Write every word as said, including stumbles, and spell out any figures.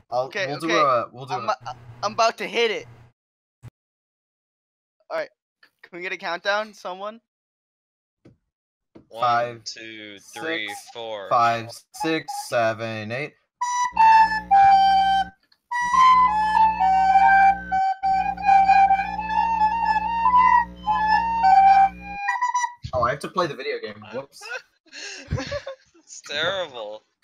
I'll, Okay, we'll okay. do a. We'll do I'm, a. I'm about to hit it. All right. Can we get a countdown? Someone? One, Five, two, three, six, four. Five, six, seven, eight. Oh, I have to play the video game. Whoops. It's terrible.